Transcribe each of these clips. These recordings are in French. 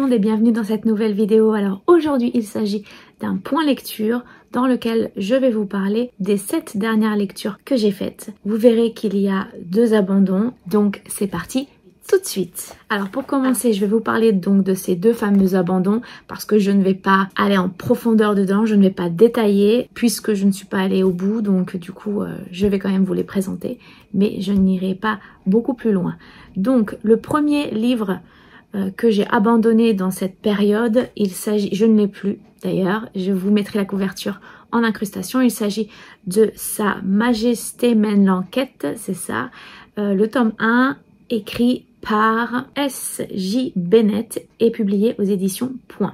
monde et bienvenue dans cette nouvelle vidéo. Alors aujourd'hui il s'agit d'un point lecture dans lequel je vais vous parler des 7 dernières lectures que j'ai faites. Vous verrez qu'il y a 2 abandons, donc c'est parti tout de suite. Alors pour commencer, je vais vous parler donc de ces 2 fameux abandons parce que je ne vais pas aller en profondeur dedans, je ne vais pas détailler puisque je ne suis pas allée au bout, donc du coup je vais quand même vous les présenter, mais je n'irai pas beaucoup plus loin. Donc le premier livre que j'ai abandonné dans cette période, il s'agit, je ne l'ai plus d'ailleurs, je vous mettrai la couverture en incrustation, il s'agit de Sa Majesté mène l'enquête, c'est ça, le tome 1 écrit par S.J. Bennett et publié aux éditions Point.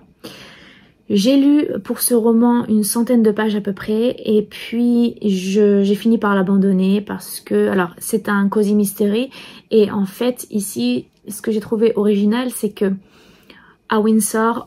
J'ai lu pour ce roman une centaine de pages à peu près et puis j'ai fini par l'abandonner parce que, alors c'est un cozy mystery et en fait ici ce que j'ai trouvé original c'est que à Windsor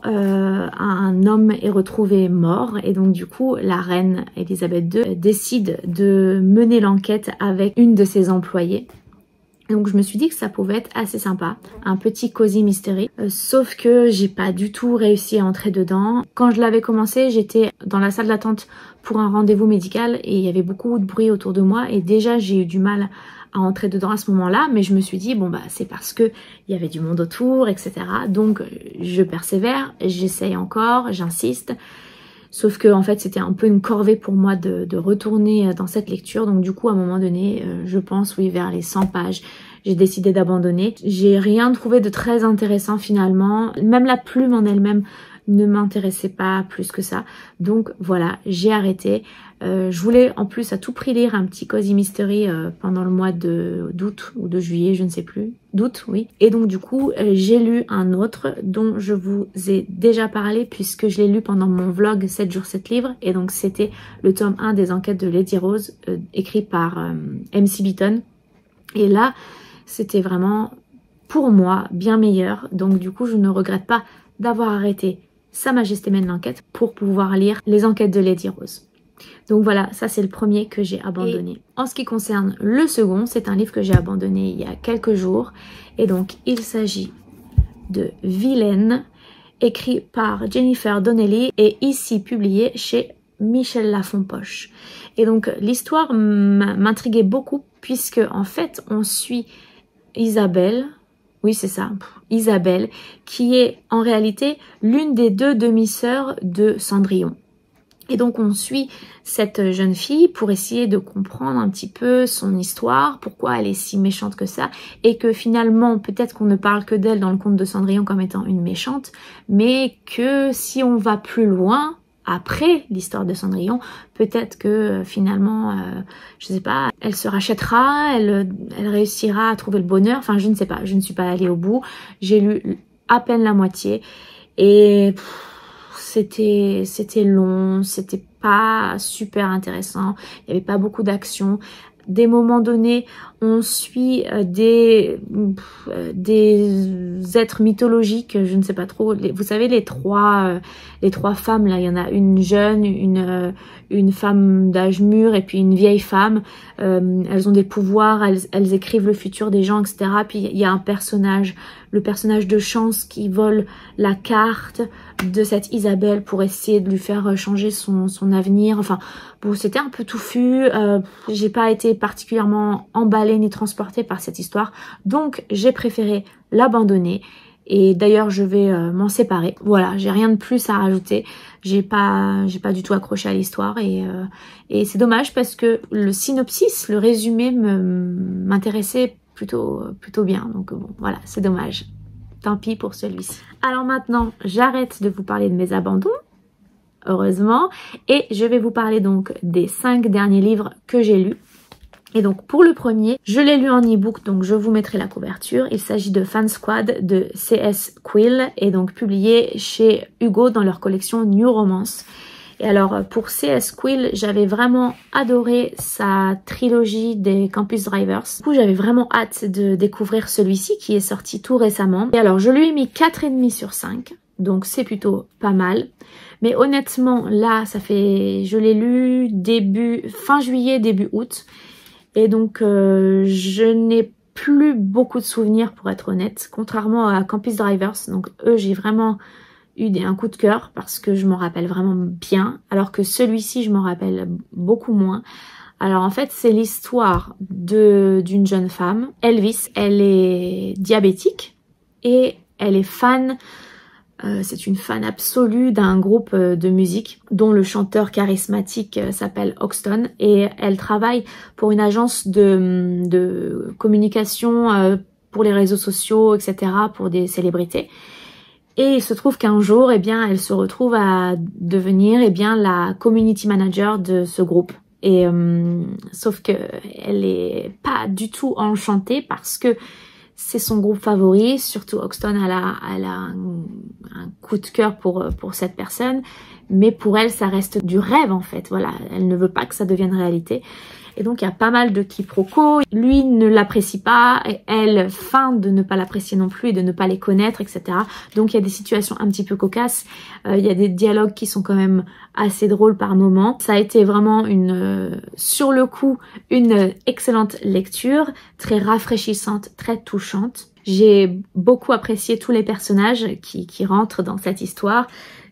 un homme est retrouvé mort et donc du coup la reine Elisabeth II décide de mener l'enquête avec une de ses employées. Donc je me suis dit que ça pouvait être assez sympa, un petit cozy mystery, sauf que j'ai pas du tout réussi à entrer dedans. Quand je l'avais commencé, j'étais dans la salle d'attente pour un rendez-vous médical et il y avait beaucoup de bruit autour de moi et déjà j'ai eu du mal à entrer dedans à ce moment-là, mais je me suis dit bon bah c'est parce que il y avait du monde autour, etc. Donc je persévère, j'essaye encore, j'insiste. Sauf que en fait c'était un peu une corvée pour moi de retourner dans cette lecture. Donc du coup à un moment donné, je pense oui vers les 100 pages, j'ai décidé d'abandonner. J'ai rien trouvé de très intéressant finalement. Même la plume en elle-même ne m'intéressait pas plus que ça. Donc voilà, j'ai arrêté. Je voulais en plus à tout prix lire un petit cozy mystery pendant le mois d'août ou de juillet, je ne sais plus. D'août, oui. Et donc du coup, j'ai lu un autre dont je vous ai déjà parlé puisque je l'ai lu pendant mon vlog 7 jours 7 livres. Et donc c'était le tome 1 des enquêtes de Lady Rose, écrit par MC Beaton. Et là, c'était vraiment pour moi bien meilleur. Donc du coup, je ne regrette pas d'avoir arrêté Sa Majesté mène l'enquête pour pouvoir lire les enquêtes de Lady Rose. Donc voilà, ça c'est le premier que j'ai abandonné. Et en ce qui concerne le second, c'est un livre que j'ai abandonné il y a quelques jours. Et donc il s'agit de Vilaine, écrit par Jennifer Donnelly et ici publié chez Michel Lafon-Poche. Et donc l'histoire m'intriguait beaucoup puisque en fait on suit Isabelle, oui c'est ça, Isabelle, qui est en réalité l'une des 2 demi-sœurs de Cendrillon. Et donc on suit cette jeune fille pour essayer de comprendre un petit peu son histoire, pourquoi elle est si méchante que ça, et que finalement peut-être qu'on ne parle que d'elle dans le conte de Cendrillon comme étant une méchante, mais que si on va plus loin, après l'histoire de Cendrillon, peut-être que finalement, je sais pas, elle se rachètera, elle réussira à trouver le bonheur, enfin je ne sais pas, je ne suis pas allée au bout, j'ai lu à peine la moitié, et c'était long, c'était pas super intéressant, il n'y avait pas beaucoup d'action. Des moments donnés, on suit des êtres mythologiques, je ne sais pas trop. Vous savez les trois femmes là, il y en a une jeune, une femme d'âge mûr et puis une vieille femme. Elles ont des pouvoirs, elles écrivent le futur des gens, etc. Puis il y a un personnage, le personnage de Chance qui vole la carte de cette Isabelle pour essayer de lui faire changer son avenir. Enfin bon, c'était un peu touffu. J'ai pas été particulièrement emballée ni transportée par cette histoire, donc j'ai préféré l'abandonner. Et d'ailleurs je vais m'en séparer. Voilà, j'ai rien de plus à rajouter. J'ai pas du tout accroché à l'histoire et c'est dommage parce que le synopsis, le résumé m'intéressait plutôt bien. Donc bon, voilà, c'est dommage. Tant pis pour celui-ci. Alors maintenant, j'arrête de vous parler de mes abandons, heureusement, et je vais vous parler donc des 5 derniers livres que j'ai lus. Et donc pour le premier, je l'ai lu en e-book, donc je vous mettrai la couverture. Il s'agit de Fan Squad de C.S. Quill et donc publié chez Hugo dans leur collection New Romance. Et alors pour C.S. Quill, j'avais vraiment adoré sa trilogie des Campus Drivers. Du coup j'avais vraiment hâte de découvrir celui-ci qui est sorti tout récemment. Et alors je lui ai mis 4,5 sur 5. Donc c'est plutôt pas mal. Mais honnêtement là je l'ai lu fin juillet, début août. Et donc je n'ai plus beaucoup de souvenirs pour être honnête, contrairement à Campus Drivers. Donc eux, j'ai vraiment eu un coup de cœur parce que je m'en rappelle vraiment bien, alors que celui-ci, je m'en rappelle beaucoup moins. Alors en fait, c'est l'histoire d'une jeune femme, Elvis. Elle est diabétique et elle est fan, c'est une fan absolue d'un groupe de musique dont le chanteur charismatique s'appelle Hoxton, et elle travaille pour une agence de communication pour les réseaux sociaux, etc., pour des célébrités. Et il se trouve qu'un jour, eh bien, elle se retrouve à devenir, eh bien, la community manager de ce groupe. Et sauf que elle est pas du tout enchantée parce que c'est son groupe favori. Surtout Hoxton, elle a un coup de cœur pour cette personne, mais pour elle, ça reste du rêve en fait. Voilà, elle ne veut pas que ça devienne réalité. Et donc il y a pas mal de quiproquos. Lui ne l'apprécie pas, et elle feint de ne pas l'apprécier non plus et de ne pas les connaître, etc. Donc il y a des situations un petit peu cocasses. Il y a des dialogues qui sont quand même assez drôles par moments. Ça a été vraiment sur le coup, une excellente lecture, très rafraîchissante, très touchante. J'ai beaucoup apprécié tous les personnages qui rentrent dans cette histoire.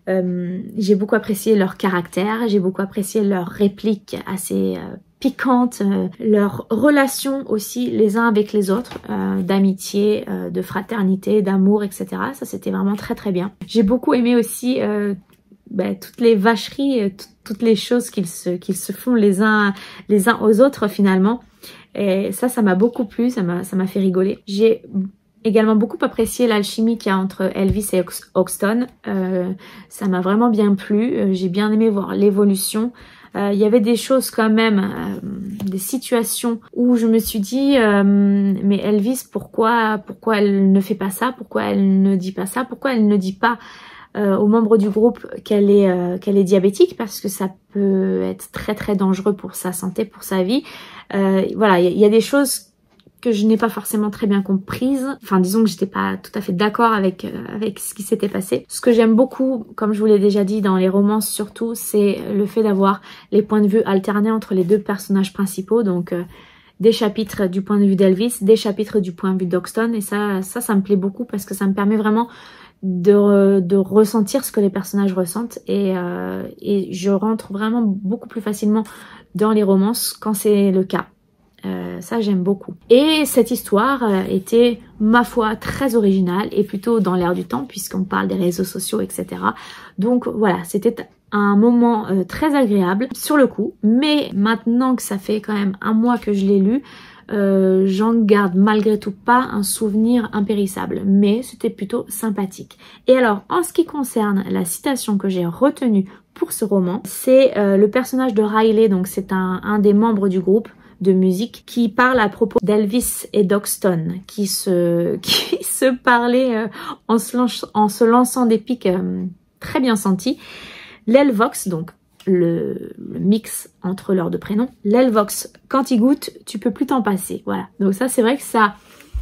J'ai beaucoup apprécié leur caractère, j'ai beaucoup apprécié leurs répliques assez piquantes, leurs relations aussi les uns avec les autres, d'amitié, de fraternité, d'amour, etc. Ça c'était vraiment très très bien. J'ai beaucoup aimé aussi toutes les vacheries, toutes les choses qu'ils se font les uns aux autres finalement. Et ça m'a beaucoup plu, ça m'a fait rigoler. J'ai également beaucoup apprécié l'alchimie qu'il y a entre Elvis et Hoxton. Ça m'a vraiment bien plu. J'ai bien aimé voir l'évolution. Il y avait des choses quand même, des situations où je me suis dit mais Elvis, pourquoi elle ne fait pas ça? Pourquoi elle ne dit pas ça? Pourquoi elle ne dit pas aux membres du groupe qu'elle est diabétique, parce que ça peut être très très dangereux pour sa santé, pour sa vie. Voilà, il y a des choses que je n'ai pas forcément très bien comprises. Enfin, disons que j'étais pas tout à fait d'accord avec ce qui s'était passé. Ce que j'aime beaucoup, comme je vous l'ai déjà dit dans les romances surtout, c'est le fait d'avoir les points de vue alternés entre les deux personnages principaux. Donc des chapitres du point de vue d'Elvis, des chapitres du point de vue d'Hoxton. Et ça me plaît beaucoup parce que ça me permet vraiment de ressentir ce que les personnages ressentent. Et je rentre vraiment beaucoup plus facilement dans les romances quand c'est le cas. Ça j'aime beaucoup. Et cette histoire était, ma foi, très originale et plutôt dans l'air du temps puisqu'on parle des réseaux sociaux, etc. Donc voilà, c'était un moment très agréable sur le coup. Mais maintenant que ça fait quand même un mois que je l'ai lu, j'en garde malgré tout pas un souvenir impérissable. Mais c'était plutôt sympathique. Et alors, en ce qui concerne la citation que j'ai retenue pour ce roman, c'est le personnage de Riley, donc c'est un des membres du groupe de musique, qui parle à propos d'Elvis et d'Hoxton, qui se parlaient en se lançant des pics très bien sentis. L'Elvox, donc le mix entre leurs deux prénoms, l'Elvox, quand il goûte, tu peux plus t'en passer. Voilà, donc ça c'est vrai que ça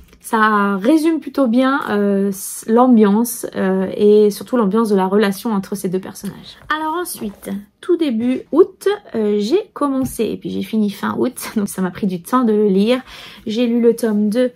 résume plutôt bien l'ambiance et surtout l'ambiance de la relation entre ces deux personnages. Alors ensuite, tout début août, j'ai commencé, et puis j'ai fini fin août, donc ça m'a pris du temps de le lire. J'ai lu le tome 2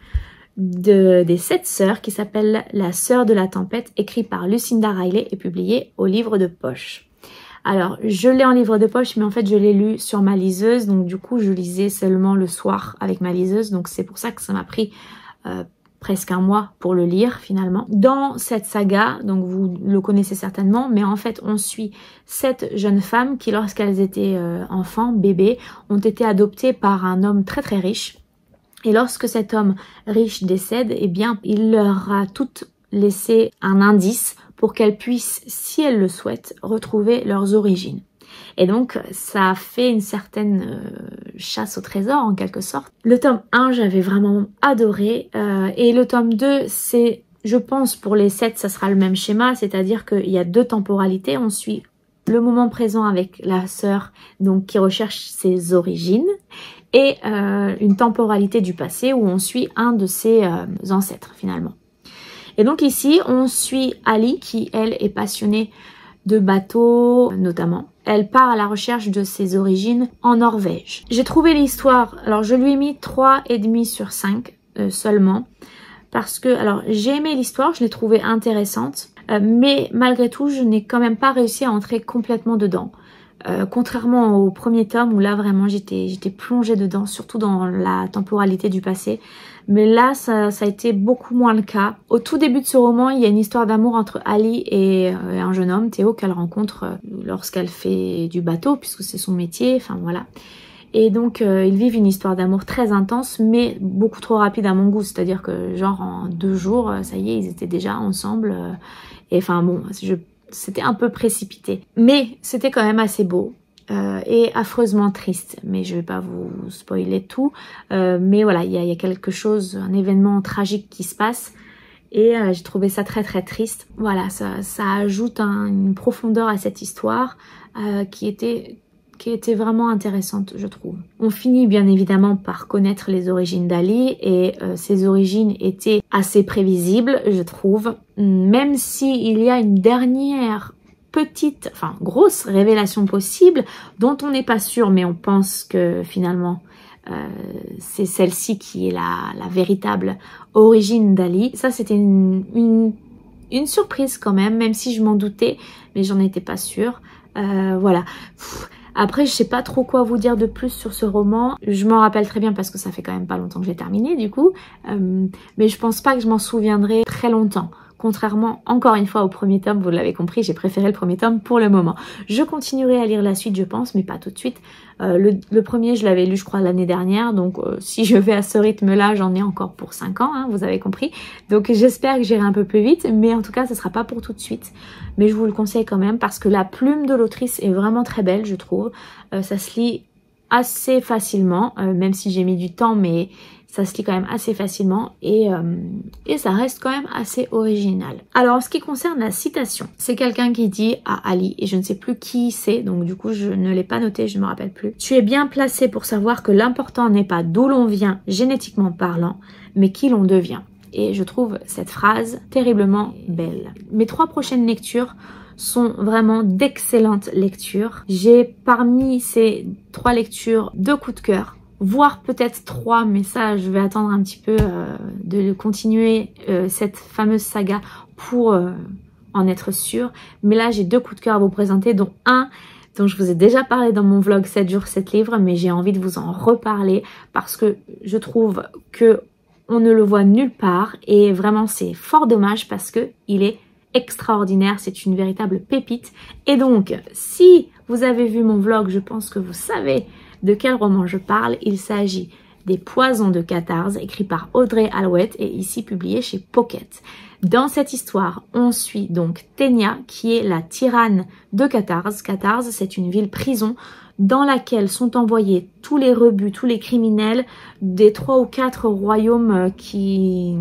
des 7 sœurs qui s'appelle La sœur de la tempête, écrit par Lucinda Riley et publié au livre de poche. Alors, je l'ai en livre de poche, mais en fait, je l'ai lu sur ma liseuse, donc du coup, je lisais seulement le soir avec ma liseuse, donc c'est pour ça que ça m'a pris presque un mois pour le lire finalement. Dans cette saga, donc vous le connaissez certainement, mais en fait on suit 7 jeunes femmes qui, lorsqu'elles étaient enfants, bébés, ont été adoptées par un homme très très riche. Et lorsque cet homme riche décède, eh bien il leur a toutes laissé un indice pour qu'elles puissent, si elles le souhaitent, retrouver leurs origines. Et donc ça a fait une certaine chasse au trésor en quelque sorte. Le tome 1 j'avais vraiment adoré et le tome 2 c'est, je pense pour les 7 ça sera le même schéma, c'est-à-dire qu'il y a 2 temporalités. On suit le moment présent avec la sœur donc qui recherche ses origines et une temporalité du passé où on suit un de ses ancêtres finalement. Et donc ici on suit Ali qui elle est passionnée de bateaux notamment. Elle part à la recherche de ses origines en Norvège. J'ai trouvé l'histoire, alors je lui ai mis 3,5 sur 5 seulement. Parce que, alors, j'ai aimé l'histoire, je l'ai trouvée intéressante, mais malgré tout, je n'ai quand même pas réussi à entrer complètement dedans. Contrairement au premier tome où là vraiment j'étais plongée dedans, surtout dans la temporalité du passé. Mais là ça a été beaucoup moins le cas. Au tout début de ce roman, il y a une histoire d'amour entre Ali et un jeune homme, Théo, qu'elle rencontre lorsqu'elle fait du bateau, puisque c'est son métier, enfin voilà. Et donc ils vivent une histoire d'amour très intense, mais beaucoup trop rapide à mon goût. C'est-à-dire que genre en 2 jours, ça y est, ils étaient déjà ensemble. Et enfin bon, c'était un peu précipité. Mais c'était quand même assez beau. Et affreusement triste, mais je vais pas vous spoiler tout, mais voilà, il y a quelque chose, un événement tragique qui se passe, et j'ai trouvé ça très très triste. Voilà, ça ajoute une profondeur à cette histoire qui était vraiment intéressante, je trouve. On finit bien évidemment par connaître les origines d'Ali, et ces origines étaient assez prévisibles, je trouve, même s'il y a une dernière petite, enfin grosse révélation possible dont on n'est pas sûr, mais on pense que finalement c'est celle-ci qui est la véritable origine d'Ali. Ça c'était une surprise quand même si je m'en doutais, mais j'en étais pas sûre. Voilà. Après, je sais pas trop quoi vous dire de plus sur ce roman. Je m'en rappelle très bien parce que ça fait quand même pas longtemps que j'ai terminé du coup, mais je pense pas que je m'en souviendrai très longtemps. Contrairement, encore une fois, au premier tome, vous l'avez compris, j'ai préféré le premier tome pour le moment. Je continuerai à lire la suite, je pense, mais pas tout de suite. Le premier, je l'avais lu, je crois, l'année dernière. Donc, si je vais à ce rythme-là, j'en ai encore pour 5 ans, hein, vous avez compris. Donc, j'espère que j'irai un peu plus vite. Mais en tout cas, ce sera pas pour tout de suite. Mais je vous le conseille quand même parce que la plume de l'autrice est vraiment très belle, je trouve. Ça se lit assez facilement, même si j'ai mis du temps, mais ça se lit quand même assez facilement, et ça reste quand même assez original. Alors en ce qui concerne la citation, c'est quelqu'un qui dit à Ali, et je ne sais plus qui c'est, donc du coup je ne l'ai pas noté, je ne me rappelle plus. Tu es bien placé pour savoir que l'important n'est pas d'où l'on vient génétiquement parlant, mais qui l'on devient. Et je trouve cette phrase terriblement belle. Mes 3 prochaines lectures sont vraiment d'excellentes lectures. J'ai parmi ces 3 lectures 2 coups de cœur, voire peut-être 3, mais ça je vais attendre un petit peu de continuer cette fameuse saga pour en être sûre. Mais là j'ai 2 coups de cœur à vous présenter, dont un dont je vous ai déjà parlé dans mon vlog 7 jours 7 livres, mais j'ai envie de vous en reparler parce que je trouve que on ne le voit nulle part, et vraiment c'est fort dommage parce que il est extraordinaire, c'est une véritable pépite. Et donc si vous avez vu mon vlog, je pense que vous savez de quel roman je parle. Il s'agit des Poisons de Catarse, écrit par Audrey Alouette et ici publié chez Pocket. Dans cette histoire, on suit donc Thénia, qui est la tyranne de Catarse. Catarse, c'est une ville-prison dans laquelle sont envoyés tous les rebuts, tous les criminels des 3 ou 4 royaumes qui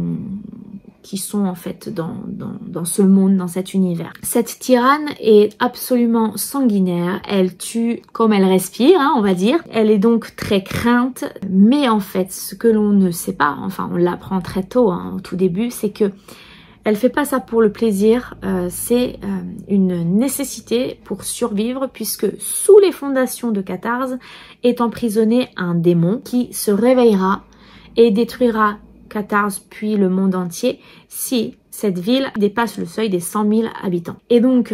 sont en fait dans ce monde, dans cet univers. Cette tyranne est absolument sanguinaire, elle tue comme elle respire, hein, on va dire. Elle est donc très crainte, mais en fait ce que l'on ne sait pas, enfin on l'apprend très tôt, hein, au tout début, c'est que elle fait pas ça pour le plaisir, c'est une nécessité pour survivre, puisque sous les fondations de Catarse est emprisonné un démon qui se réveillera et détruira Catarse puis le monde entier si cette ville dépasse le seuil des 100 000 habitants. Et donc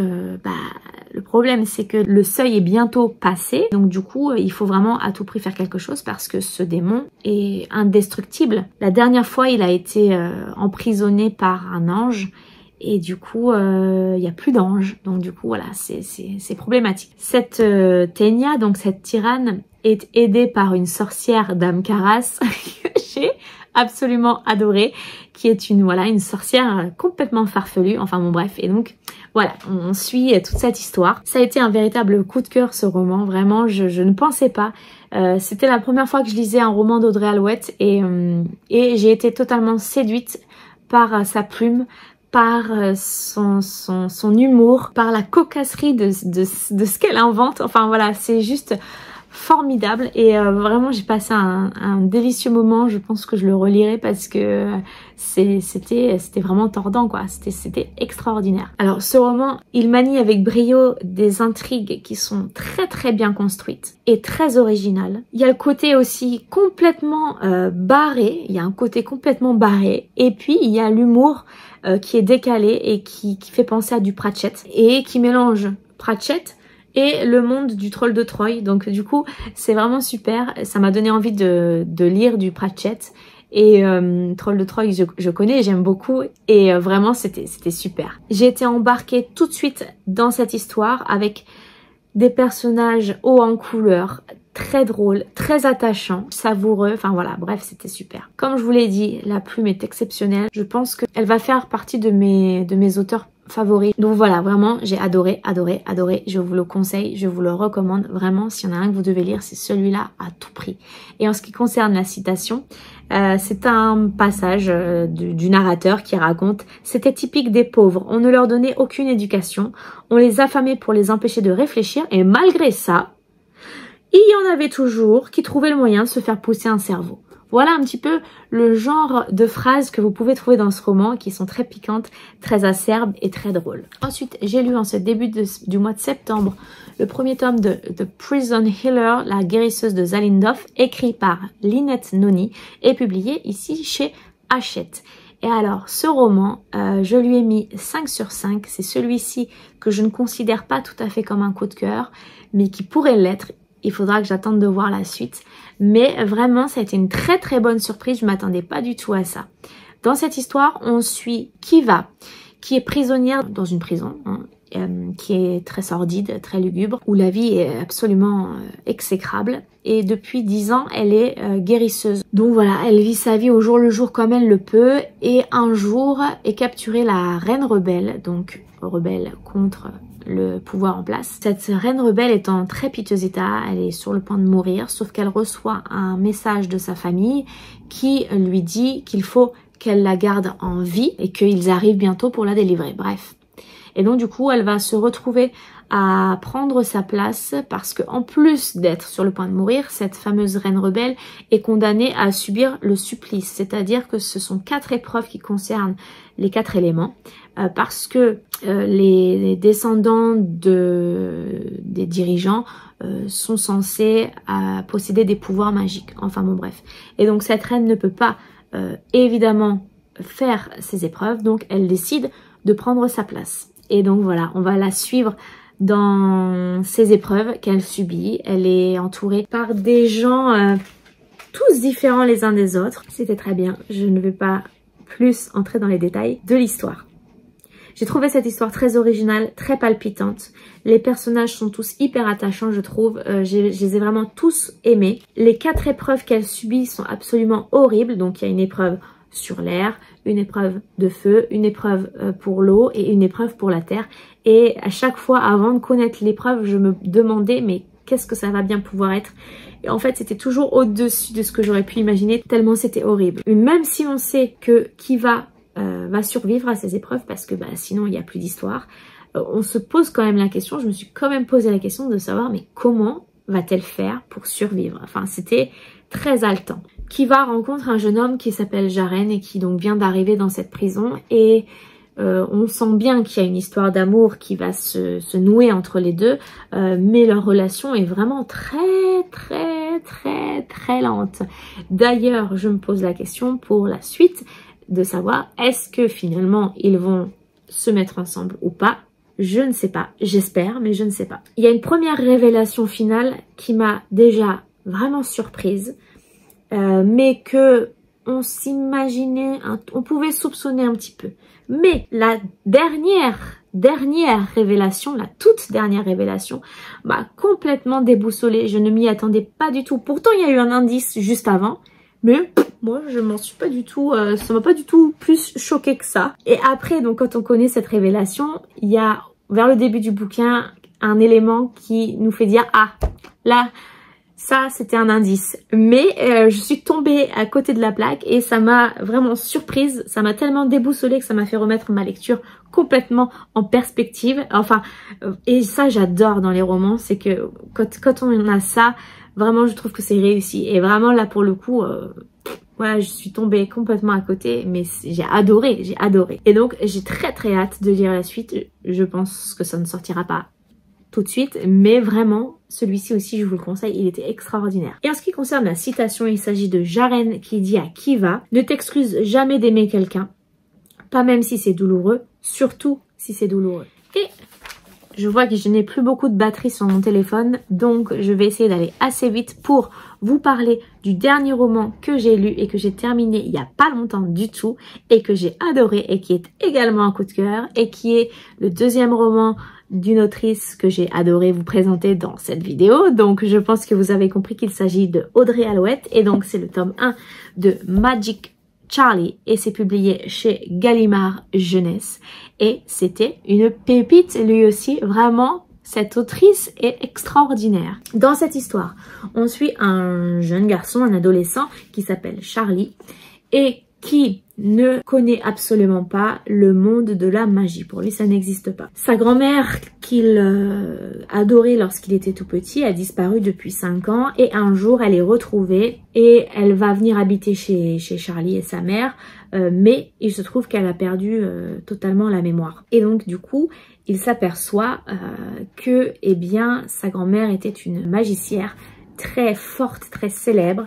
le problème c'est que le seuil est bientôt passé, donc du coup il faut vraiment à tout prix faire quelque chose parce que ce démon est indestructible. La dernière fois il a été emprisonné par un ange, et du coup il n'y a plus d'ange, donc du coup voilà, c'est problématique. Cette Thénia, donc cette tyranne, est aidée par une sorcière, Dame Caras, que j'ai absolument adorée, qui est une sorcière complètement farfelue, enfin bon bref. Et donc voilà, on suit toute cette histoire. Ça a été un véritable coup de cœur ce roman, vraiment je ne pensais pas. C'était la première fois que je lisais un roman d'Audrey Alouette, et j'ai été totalement séduite par sa plume, par son humour, par la cocasserie de ce qu'elle invente. Enfin voilà, c'est juste formidable et vraiment j'ai passé un délicieux moment. Je pense que je le relirai parce que c'était vraiment tordant quoi, c'était extraordinaire. Alors ce roman, il manie avec brio des intrigues qui sont très très bien construites et très originales. Il y a le côté aussi complètement barré, il y a un côté complètement barré et puis il y a l'humour qui est décalé et qui fait penser à du Pratchett et qui mélange Pratchett et le monde du troll de Troy. Donc du coup c'est vraiment super, ça m'a donné envie de lire du Pratchett et Troll de Troy je connais, j'aime beaucoup et vraiment c'était super. J'ai été embarquée tout de suite dans cette histoire avec des personnages hauts en couleur, très drôles, très attachants, savoureux, enfin voilà, bref, c'était super. Comme je vous l'ai dit, la plume est exceptionnelle, je pense qu'elle va faire partie de mes auteurs favoris. Donc voilà, vraiment, j'ai adoré, adoré, adoré. Je vous le conseille, je vous le recommande. Vraiment, s'il y en a un que vous devez lire, c'est celui-là à tout prix. Et en ce qui concerne la citation, c'est un passage du narrateur qui raconte « C'était typique des pauvres, on ne leur donnait aucune éducation, on les affamait pour les empêcher de réfléchir et malgré ça, il y en avait toujours qui trouvaient le moyen de se faire pousser un cerveau. » Voilà un petit peu le genre de phrases que vous pouvez trouver dans ce roman qui sont très piquantes, très acerbes et très drôles. Ensuite, j'ai lu en ce début du mois de septembre le premier tome de The Prison Healer, la guérisseuse de Zalindov, écrit par Lynette Noni et publié ici chez Hachette. Et alors, ce roman, je lui ai mis 5 sur 5. C'est celui-ci que je ne considère pas tout à fait comme un coup de cœur, mais qui pourrait l'être. Il faudra que j'attende de voir la suite. Mais vraiment, ça a été une très très bonne surprise. Je m'attendais pas du tout à ça. Dans cette histoire, on suit Kiva, qui est prisonnière dans une prison, qui est très sordide, très lugubre, où la vie est absolument exécrable. Et depuis 10 ans, elle est guérisseuse. Donc voilà, elle vit sa vie au jour le jour comme elle le peut. Et un jour est capturée la reine rebelle, donc rebelle contre le pouvoir en place. Cette reine rebelle est en très piteux état, elle est sur le point de mourir, sauf qu'elle reçoit un message de sa famille qui lui dit qu'il faut qu'elle la garde en vie et qu'ils arrivent bientôt pour la délivrer. Bref. Et donc du coup, elle va se retrouver à prendre sa place parce que en plus d'être sur le point de mourir, cette fameuse reine rebelle est condamnée à subir le supplice. C'est-à-dire que ce sont 4 épreuves qui concernent les 4 éléments parce que les descendants des dirigeants sont censés posséder des pouvoirs magiques. Enfin bon bref. Et donc cette reine ne peut pas évidemment faire ces épreuves, donc elle décide de prendre sa place. Et donc voilà, on va la suivre dans ces épreuves qu'elle subit. Elle est entourée par des gens tous différents les uns des autres. C'était très bien, je ne vais pas plus entrer dans les détails de l'histoire. J'ai trouvé cette histoire très originale, très palpitante. Les personnages sont tous hyper attachants, je trouve. Je les ai vraiment tous aimés. Les 4 épreuves qu'elle subit sont absolument horribles. Donc il y a une épreuve sur l'air, une épreuve de feu, une épreuve pour l'eau et une épreuve pour la terre. Et à chaque fois, avant de connaître l'épreuve, je me demandais mais qu'est-ce que ça va bien pouvoir être? Et en fait, c'était toujours au-dessus de ce que j'aurais pu imaginer, tellement c'était horrible. Même si on sait que Kiva va survivre à ces épreuves parce que sinon il n'y a plus d'histoire, on se pose quand même la question, je me suis quand même posé la question de savoir mais comment va-t-elle faire pour survivre? Enfin, c'était très haletant. Kiva rencontre un jeune homme qui s'appelle Jaren et qui donc vient d'arriver dans cette prison et on sent bien qu'il y a une histoire d'amour qui va se nouer entre les deux, mais leur relation est vraiment très lente. D'ailleurs, je me pose la question pour la suite de savoir est-ce que finalement ils vont se mettre ensemble ou pas. Je ne sais pas, j'espère, mais je ne sais pas. Il y a une première révélation finale qui m'a déjà vraiment surprise, mais que on s'imaginait, on pouvait soupçonner un petit peu. Mais la dernière révélation, la toute dernière révélation, m'a complètement déboussolée. Je ne m'y attendais pas du tout. Pourtant, il y a eu un indice juste avant, mais moi, je m'en suis pas du tout, ça m'a pas du tout plus choqué que ça. Et après, donc, quand on connaît cette révélation, il y a, vers le début du bouquin, un élément qui nous fait dire, ah, là, ça, c'était un indice. Mais je suis tombée à côté de la plaque et ça m'a vraiment surprise. Ça m'a tellement déboussolée que ça m'a fait remettre ma lecture complètement en perspective. Enfin, et ça, j'adore dans les romans, c'est que quand on a ça, Vraiment, je trouve que c'est réussi. Et vraiment, là, pour le coup, voilà, je suis tombée complètement à côté, mais j'ai adoré, j'ai adoré. Et donc, j'ai très très hâte de lire la suite. Je pense que ça ne sortira pas tout de suite, mais vraiment, celui-ci aussi, je vous le conseille, il était extraordinaire. Et en ce qui concerne la citation, il s'agit de Jaren qui dit à Kiva « Ne t'excuse jamais d'aimer quelqu'un, pas même si c'est douloureux, surtout si c'est douloureux. » Et je vois que je n'ai plus beaucoup de batterie sur mon téléphone, donc je vais essayer d'aller assez vite pour vous parler du dernier roman que j'ai lu et que j'ai terminé il n'y a pas longtemps du tout et que j'ai adoré et qui est également un coup de cœur et qui est le deuxième roman d'une autrice que j'ai adoré vous présenter dans cette vidéo. Donc je pense que vous avez compris qu'il s'agit de Audrey Alouette et donc c'est le tome 1 de Magic Charlie et c'est publié chez Gallimard Jeunesse et c'était une pépite lui aussi, vraiment cette autrice est extraordinaire. Dans cette histoire, on suit un jeune garçon, un adolescent qui s'appelle Charlie et qui ne connaît absolument pas le monde de la magie. Pour lui, ça n'existe pas. Sa grand-mère, qu'il adorait lorsqu'il était tout petit, a disparu depuis 5 ans et un jour, elle est retrouvée et elle va venir habiter chez Charlie et sa mère, mais il se trouve qu'elle a perdu totalement la mémoire. Et donc, du coup, il s'aperçoit que, eh bien, sa grand-mère était une magicière très forte, très célèbre,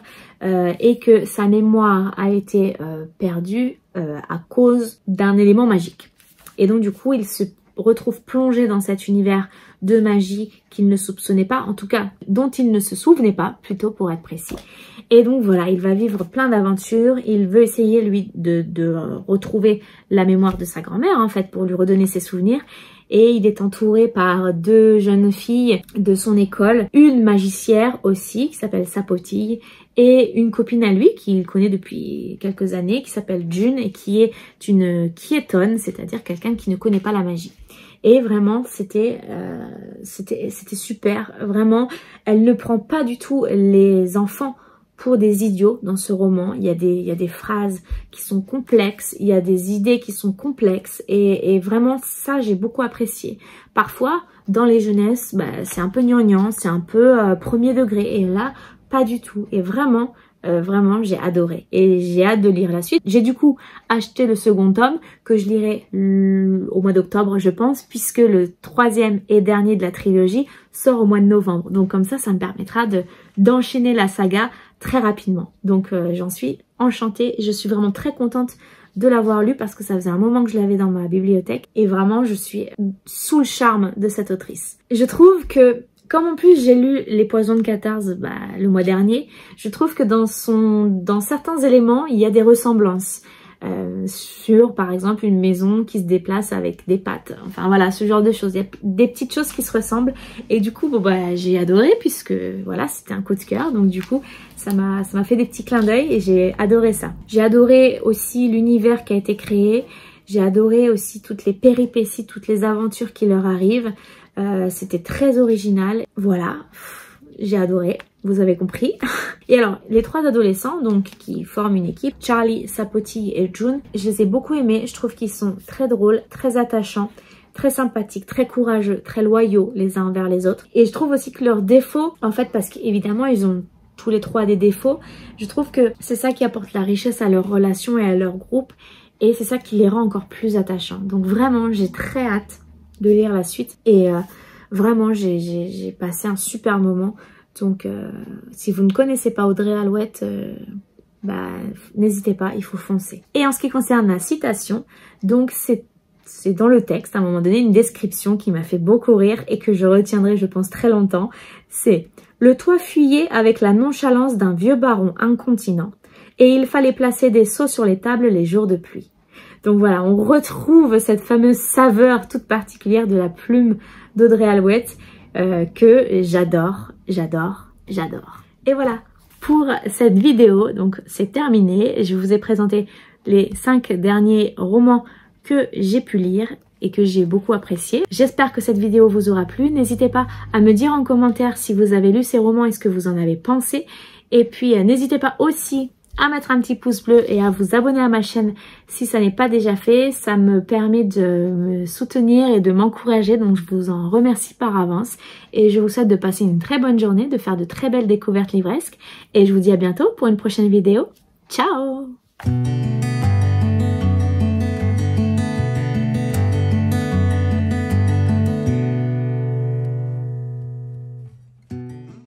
et que sa mémoire a été perdue à cause d'un élément magique. Et donc du coup, il se retrouve plongé dans cet univers de magie qu'il ne soupçonnait pas, en tout cas dont il ne se souvenait pas, plutôt pour être précis. Et donc voilà, il va vivre plein d'aventures, il veut essayer lui de retrouver la mémoire de sa grand-mère en fait, pour lui redonner ses souvenirs. Et il est entouré par 2 jeunes filles de son école, une magicière aussi qui s'appelle Sapotille et une copine à lui qu'il connaît depuis quelques années qui s'appelle June et qui est une quiétonne, c'est-à-dire quelqu'un qui ne connaît pas la magie. Et vraiment, c'était super. Vraiment, elle ne prend pas du tout les enfants pour des idiots dans ce roman. Il y a des phrases qui sont complexes, il y a des idées qui sont complexes et vraiment ça j'ai beaucoup apprécié. Parfois dans les jeunesses, c'est un peu gnangnan, c'est un peu premier degré et là pas du tout. Et vraiment j'ai adoré et j'ai hâte de lire la suite. J'ai du coup acheté le second tome que je lirai au mois d'octobre je pense, puisque le 3e et dernier de la trilogie sort au mois de novembre. Donc comme ça me permettra d'enchaîner la saga très rapidement. Donc j'en suis enchantée, je suis vraiment très contente de l'avoir lu parce que ça faisait un moment que je l'avais dans ma bibliothèque et vraiment je suis sous le charme de cette autrice. Je trouve que comme en plus j'ai lu Les Poisons de Catarse le mois dernier, je trouve que dans certains éléments il y a des ressemblances. Sur par exemple une maison qui se déplace avec des pattes, enfin voilà ce genre de choses, il y a des petites choses qui se ressemblent et du coup j'ai adoré puisque voilà c'était un coup de cœur, donc du coup ça m'a fait des petits clins d'œil et j'ai adoré ça. J'ai adoré aussi l'univers qui a été créé, j'ai adoré aussi toutes les péripéties, toutes les aventures qui leur arrivent, c'était très original, voilà. J'ai adoré, vous avez compris. Et alors, les 3 adolescents, donc qui forment une équipe, Charlie, Sapotille et June, je les ai beaucoup aimés. Je trouve qu'ils sont très drôles, très attachants, très sympathiques, très courageux, très loyaux les uns envers les autres. Et je trouve aussi que leurs défauts, en fait, parce qu'évidemment, ils ont tous les 3 des défauts, je trouve que c'est ça qui apporte la richesse à leur relation et à leur groupe. Et c'est ça qui les rend encore plus attachants. Donc vraiment, j'ai très hâte de lire la suite. Et vraiment, j'ai passé un super moment. Donc, si vous ne connaissez pas Audrey Alouette, n'hésitez pas, il faut foncer. Et en ce qui concerne la citation, donc c'est dans le texte, à un moment donné, une description qui m'a fait beaucoup rire et que je retiendrai, je pense, très longtemps. C'est « Le toit fuyait avec la nonchalance d'un vieux baron incontinent et il fallait placer des seaux sur les tables les jours de pluie. » Donc voilà, on retrouve cette fameuse saveur toute particulière de la plume d'Audrey Alouette que j'adore. Et voilà pour cette vidéo, donc c'est terminé. Je vous ai présenté les 5 derniers romans que j'ai pu lire et que j'ai beaucoup apprécié. J'espère que cette vidéo vous aura plu. N'hésitez pas à me dire en commentaire si vous avez lu ces romans et ce que vous en avez pensé. Et puis n'hésitez pas aussi à mettre un petit pouce bleu et à vous abonner à ma chaîne si ça n'est pas déjà fait. Ça me permet de me soutenir et de m'encourager, donc je vous en remercie par avance. Et je vous souhaite de passer une très bonne journée, de faire de très belles découvertes livresques. Et je vous dis à bientôt pour une prochaine vidéo. Ciao!